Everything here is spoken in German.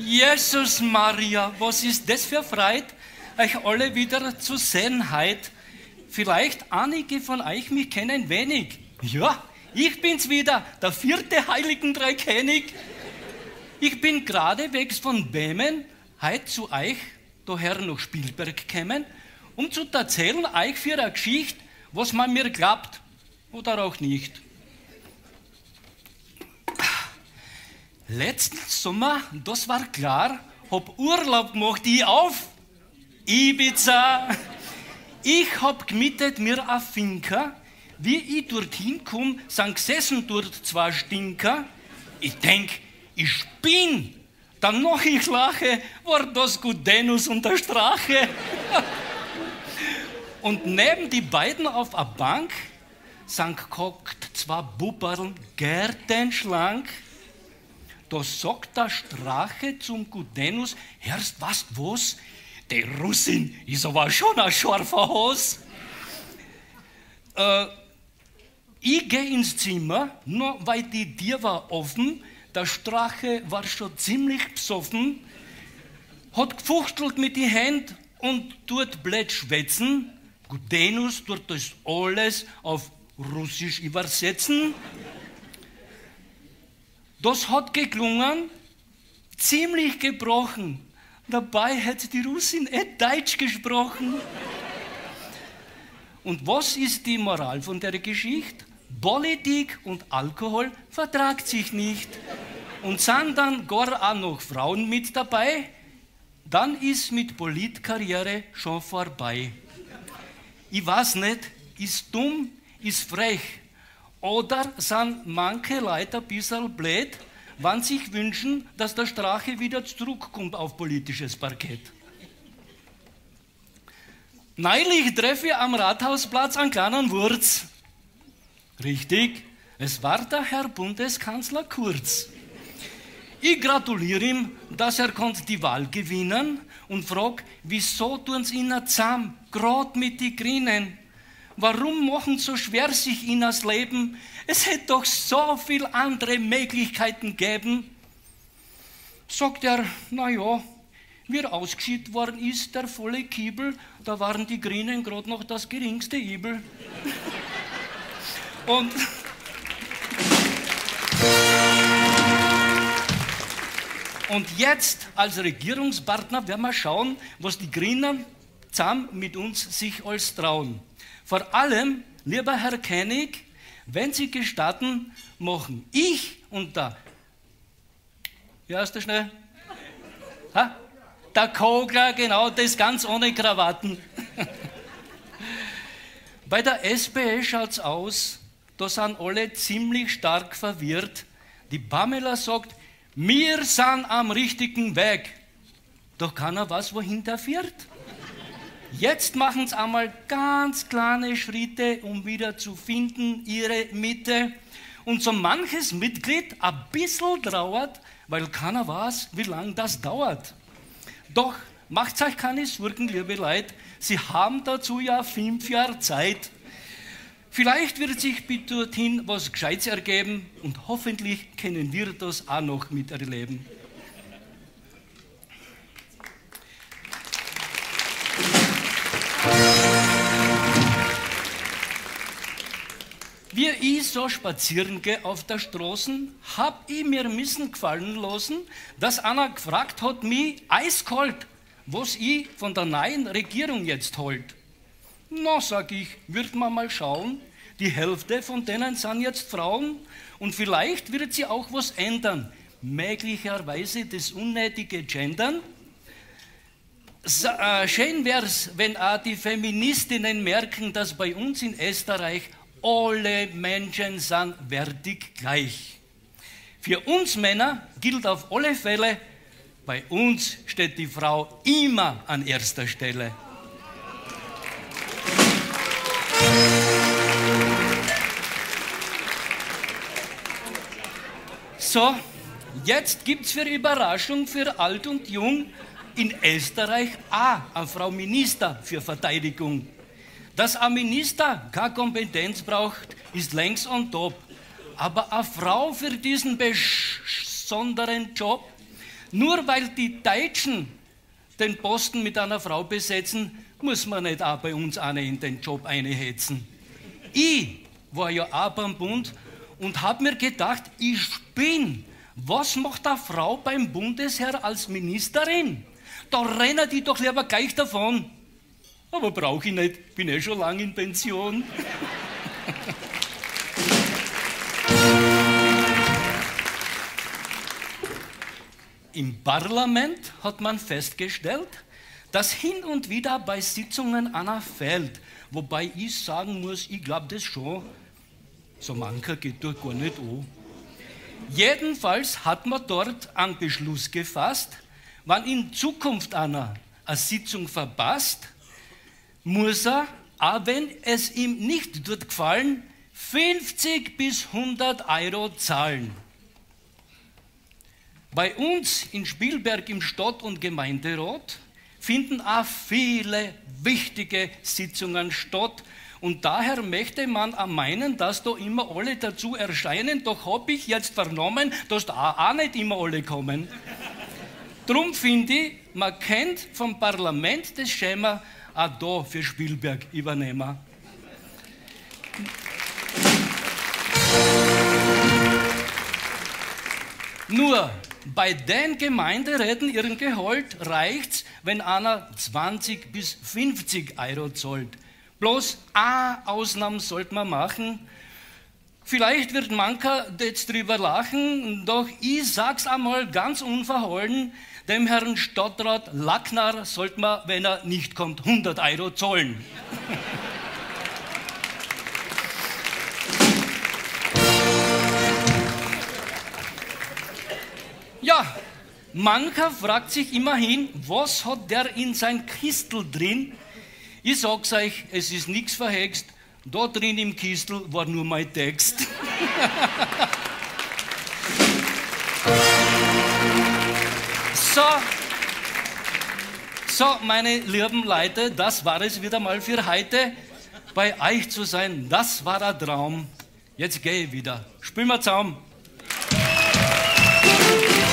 Jesus Maria, was ist das für Freude, euch alle wieder zu sehen heute. Vielleicht einige von euch mich kennen wenig. Ja, ich bin's wieder, der 4. Heiligen Dreikönig. Ich bin geradewegs von Böhmen heute zu euch, daher nach Spielberg gekommen, um zu erzählen euch für eine Geschichte, was man mir glaubt oder auch nicht. Letzten Sommer, das war klar, hab Urlaub gemacht, ich auf Ibiza. Ich hab gemietet mir eine Finca. Wie ich dorthin komm, sind gesessen dort 2 Stinker. Ich denk, ich spinn. Dann noch ich lache, war das Gudenus und der Strache. Und neben die beiden auf a Bank sind gehockt 2 Bubberln, gärtenschlank. Da sagt der Strache zum Gudenus, hörst was? Die Russin ist aber schon ein scharfer Haus. Ich geh ins Zimmer, nur weil die Tür war offen. Der Strache war schon ziemlich besoffen, hat gefuchtelt mit die Händen und tut blöd schwätzen. Gudenus tut das alles auf Russisch übersetzen. Das hat geklungen, ziemlich gebrochen. Dabei hat die Russin Deutsch gesprochen. Und was ist die Moral von der Geschichte? Politik und Alkohol vertragt sich nicht. Und sind dann gar auch noch Frauen mit dabei, dann ist mit Politkarriere schon vorbei. Ich weiß nicht, ist dumm, ist frech. Oder sind manche Leute ein bisschen blöd, wenn sich wünschen, dass der Strache wieder zurückkommt auf politisches Parkett. Neulich treffe ich am Rathausplatz einen kleinen Wurz. Richtig, es war der Herr Bundeskanzler Kurz. Ich gratuliere ihm, dass er die Wahl gewinnen und frage, wieso tun sie ihn zusammen, gerade mit den Grünen? Warum machen sie so schwer sich ihnen das Leben? Es hätte doch so viele andere Möglichkeiten gegeben. Sagt er, naja, wie ausgeschieden worden ist, der volle Kiebel, da waren die Grünen gerade noch das geringste Übel. Und jetzt als Regierungspartner werden wir schauen, was die Grünen zusammen mit uns sich alles trauen. Vor allem, lieber Herr König, wenn Sie gestatten, machen ich und wie heißt der schnell? Ha? Der Kogler, genau, das ganz ohne Krawatten. Bei der SPÖ schaut's aus, da sind alle ziemlich stark verwirrt. Die Pamela sagt, wir sind am richtigen Weg. Doch keiner weiß, wohin der führt. Jetzt machen sie einmal ganz kleine Schritte, um wieder zu finden, ihre Mitte. Und so manches Mitglied ein bisschen trauert, weil keiner weiß, wie lange das dauert. Doch macht euch keine Sorgen, liebe Leute, Sie haben dazu ja 5 Jahre Zeit. Vielleicht wird sich bis dorthin was Gescheites ergeben und hoffentlich können wir das auch noch miterleben. Wie ich so spazieren gehe auf der Straße, hab ich mir müssen gefallen lassen, dass einer gefragt hat, mich eiskalt, was ich von der neuen Regierung jetzt holt. Na, sag ich, wird man mal schauen, die Hälfte von denen sind jetzt Frauen und vielleicht wird sie auch was ändern, möglicherweise das unnötige Gendern. Schön wär's, wenn auch die Feministinnen merken, dass bei uns in Österreich alle Menschen sind wertig gleich. Für uns Männer gilt auf alle Fälle, bei uns steht die Frau immer an erster Stelle. So, jetzt gibt's für Überraschung für alt und jung in Österreich auch eine Frau Minister für Verteidigung. Dass ein Minister keine Kompetenz braucht, ist längst on top. Aber eine Frau für diesen besonderen Job, Nur weil die Deutschen den Posten mit einer Frau besetzen, muss man nicht auch bei uns eine in den Job einhetzen. Ich war ja auch beim Bund und habe mir gedacht, ich spinne. Was macht eine Frau beim Bundesheer als Ministerin? Da rennen die doch lieber gleich davon. Aber brauche ich nicht, bin schon lange in Pension. Im Parlament hat man festgestellt, dass hin und wieder bei Sitzungen einer fehlt. Wobei ich sagen muss, ich glaube das schon. So mancher geht doch gar nicht an. Jedenfalls hat man dort einen Beschluss gefasst, wenn in Zukunft einer eine Sitzung verpasst, muss er, auch wenn es ihm nicht wird gefallen, 50 bis 100 Euro zahlen. Bei uns in Spielberg im Stadt- und Gemeinderat finden auch viele wichtige Sitzungen statt. Und daher möchte man auch meinen, dass da immer alle dazu erscheinen. Doch habe ich jetzt vernommen, dass da auch nicht immer alle kommen. Drum finde ich, man kennt vom Parlament das Schema auch da für Spielberg übernehmen. Nur bei den Gemeinderäten ihren Gehalt reicht's, wenn einer 20 bis 50 Euro zahlt. Bloß eine Ausnahme sollte man machen. Vielleicht wird mancher jetzt drüber lachen, doch ich sag's einmal ganz unverhohlen, dem Herrn Stadtrat Lackner sollte man, wenn er nicht kommt, 100 Euro zahlen. Ja, mancher fragt sich immerhin, was hat der in sein Kistel drin? Ich sag's euch, es ist nichts verhext, da drin im Kistel war nur mein Text. So, meine lieben Leute, das war es wieder mal für heute. Bei euch zu sein, das war ein Traum. Jetzt gehe ich wieder. Spielen wir zusammen.